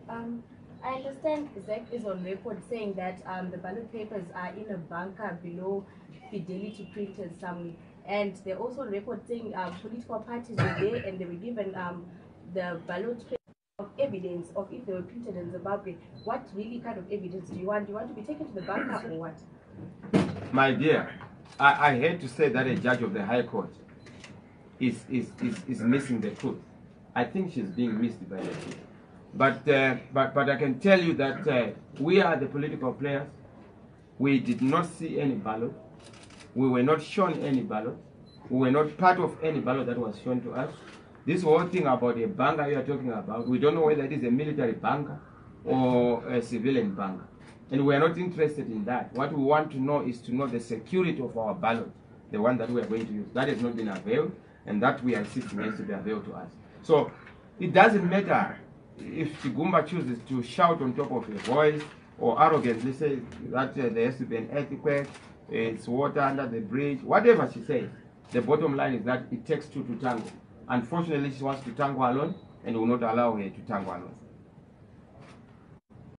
I understand ZEC is on record saying that the ballot papers are in a bunker below Fidelity printers somewhere. And they're also on record saying political parties were there and they were given the ballot papers of evidence of if they were printed in Zimbabwe. What really kind of evidence do you want? Do you want to be taken to the bunker or what? My dear, I hate to say that a judge of the High Court is missing the truth. I think she's being missed by the truth. But I can tell you that we are the political players. We did not see any ballot. We were not shown any ballot. We were not part of any ballot that was shown to us. This whole thing about a bunker you are talking about, we don't know whether it is a military bunker or a civilian bunker. And we are not interested in that. What we want to know is to know the security of our ballot, the one that we are going to use. That has not been availed, and that we are insisting has to be availed to us. So it doesn't matter if Chigumba chooses to shout on top of a voice or arrogantly say that there has to be an earthquake, it's water under the bridge, whatever she says. The bottom line is that it takes two to tango. Unfortunately, she wants to tango alone, and we will not allow her to tango alone.